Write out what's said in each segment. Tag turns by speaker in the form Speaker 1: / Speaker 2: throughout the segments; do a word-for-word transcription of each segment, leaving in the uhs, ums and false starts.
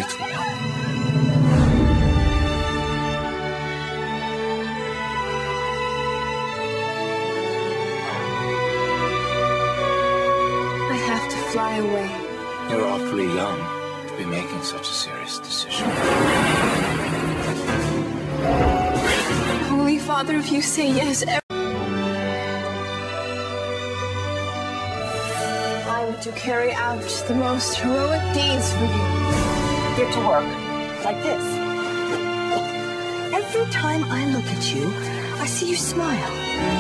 Speaker 1: little one.
Speaker 2: I have to fly away.
Speaker 1: You're awfully young to be making such a serious decision.
Speaker 2: Holy Father, if you say yes, I am to carry out the most heroic deeds for you.
Speaker 3: Get to work, like this. Every time I look at you, I see you smile.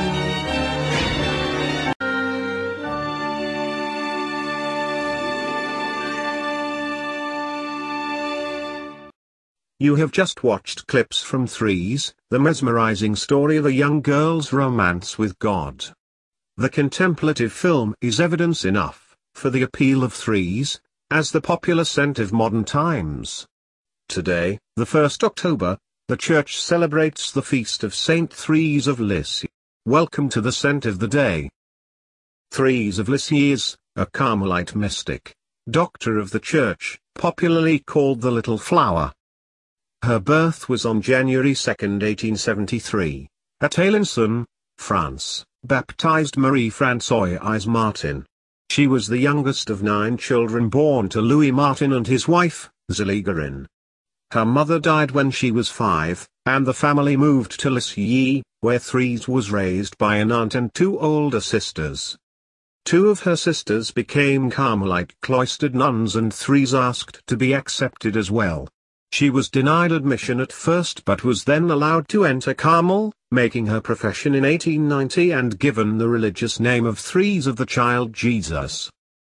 Speaker 4: You have just watched clips from Therese, the mesmerizing story of a young girl's romance with God. The contemplative film is evidence enough for the appeal of Therese as the popular saint of modern times. Today, the first of October, the Church celebrates the feast of Saint Thérèse of Lisieux. Welcome to the saint of the day. Therese of Lisieux is a Carmelite mystic, doctor of the Church, popularly called the Little Flower. Her birth was on January second, eighteen seventy-three, at Alençon, France, baptized Marie-Françoise Martin. She was the youngest of nine children born to Louis Martin and his wife, Zélie. Her mother died when she was five, and the family moved to Liseux, where Therese was raised by an aunt and two older sisters. Two of her sisters became Carmelite cloistered nuns, and Therese asked to be accepted as well. She was denied admission at first but was then allowed to enter Carmel, making her profession in eighteen ninety and given the religious name of Therese of the Child Jesus.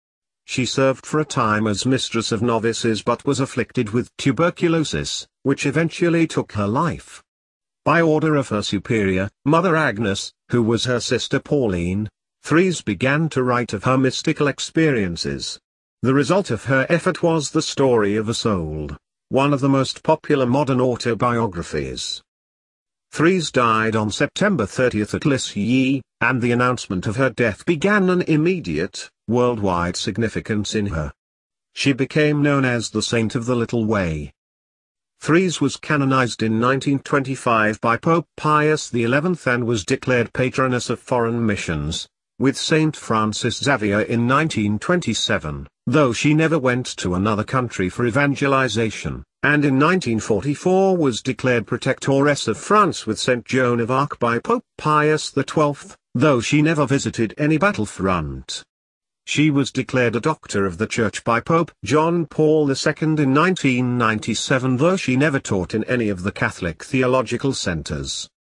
Speaker 4: She served for a time as mistress of novices but was afflicted with tuberculosis, which eventually took her life. By order of her superior, Mother Agnes, who was her sister Pauline, Therese began to write of her mystical experiences. The result of her effort was The Story of a Soul, one of the most popular modern autobiographies. Therese died on September thirtieth at Liseux, and the announcement of her death began an immediate, worldwide significance in her. She became known as the Saint of the Little Way. Therese was canonized in nineteen twenty-five by Pope Pius the eleventh and was declared patroness of foreign missions, with Saint Francis Xavier in nineteen twenty-seven, though she never went to another country for evangelization, and in nineteen forty-four was declared Protectoress of France with Saint Joan of Arc by Pope Pius the twelfth, though she never visited any battlefront. She was declared a Doctor of the Church by Pope John Paul the second in nineteen ninety-seven, though she never taught in any of the Catholic theological centers.